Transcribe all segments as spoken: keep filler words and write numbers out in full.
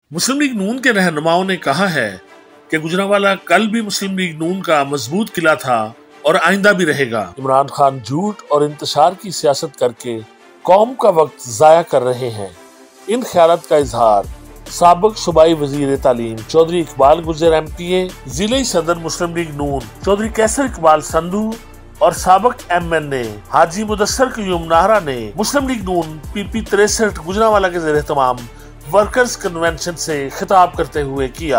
मुस्लिम लीग नून के रहनुमाओं ने कहा है कि गुजरांवाला कल भी मुस्लिम लीग नून का मजबूत किला था और आइंदा भी रहेगा। इमरान खान झूठ और इंतशार की सियासत करके कौम का वक्त जाया कर रहे हैं। इन ख्यालात का इजहार साबिक सूबाई वजीर तालीम चौधरी इकबाल गुजर एम पी ए, जिले सदर मुस्लिम लीग नून चौधरी कैसर इकबाल संधू और साबिक M N A Haji Mudassar Qayyum Nahra ने मुस्लिम लीग नून पी पी तिरसठ गुजरांवाला के ज़ेरे तमाम वर्कर्स कन्वेंशन से खिताब करते हुए किया।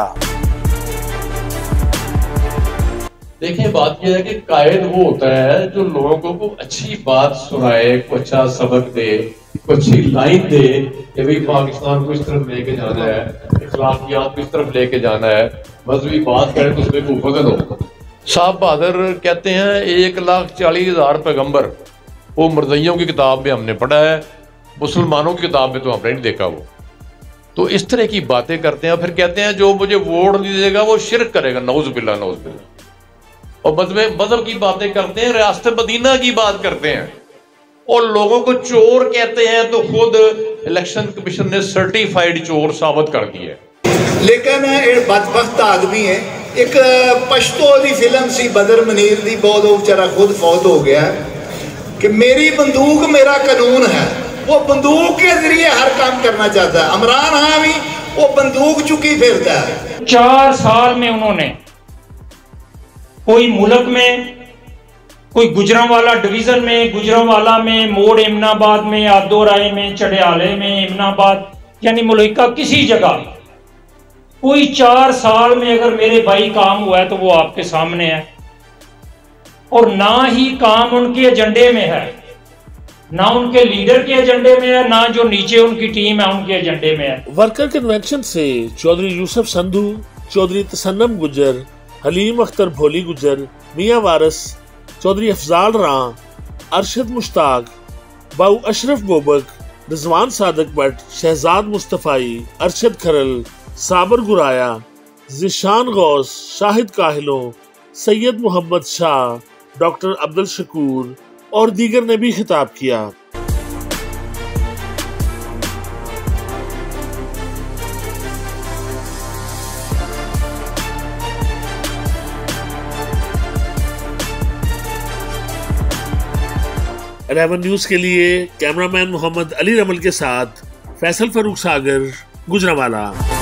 देखिए, बात यह है कि कायद वो होता है जो लोगों को को अच्छी बात सुनाए, को अच्छा सबक दे, को अच्छी लाइन दे कि भाई पाकिस्तान को इस तरफ लेके जाना है, इखलाकियात को इस तरफ लेके जाना है, मजहबी बात करें तो उसमें कोई फजल हो। साहब बहादुर कहते हैं एक लाख चालीस हजार पैगम्बर, वो मरज़इयों की किताब में हमने पढ़ा है, मुसलमानों की किताब में तो हमने नहीं देखा। वो तो इस तरह की बातें करते हैं, फिर कहते हैं जो मुझे वोट नहीं देगा वो शिर्क करेगा। नौज़ बिल्लाह नौज़ बिल्लाह। और मजहब मजहब की बातें करते हैं, रियासत मदीना की बात करते हैं और लोगों को चोर कहते हैं, तो खुद इलेक्शन कमीशन ने सर्टिफाइड चोर साबित कर दिया। लेकिन ये बदबख्त आदमी है। एक पश्तो दी फिल्म सी बदर मनीर दी, बहुत वो बेचारा खुद फौत हो गया कि मेरी बंदूक मेरा कानून है। वो बंदूक के जरिए हर काम करना चाहता है। इमरान खान भी वो बंदूक चुकी फिरता है। चार साल में उन्होंने कोई मुल्क में, कोई गुजरांवाला डिवीजन में, गुजरांवाला में, मोड़ इमनाबाद में, आदोराय में, चढ़ियाले में, इमनाबाद यानी मुल्का किसी जगह कोई चार साल में अगर मेरे भाई काम हुआ है तो वो आपके सामने है। और ना ही काम उनके एजेंडे में है, ना उनके लीडर के एजेंडे में है, ना जो नीचे उनकी टीम है उनके एजेंडे में है। वर्कर कन्वेंशन से चौधरी यूसुफ संधू, चौधरी तसन्नम गुजर, हलीम अख्तर भोली गुजर, मियां वारस, चौधरी अफजाल रां, अरशद मुश्ताक, बाऊ अशरफ बोबक, रिजवान सादक भट्ट, शहजाद मुस्तफाई, अरशद खरल, साबर गुराया, जिशान गौस, शाहिद काहिलों, सैयद मोहम्मद शाह, डॉक्टर अब्दुल शकूर और दीगर ने भी खिताब किया। इलेवन न्यूज के लिए कैमरामैन मोहम्मद अली रमल के साथ फैसल फरूक सागर, गुजरांवाला।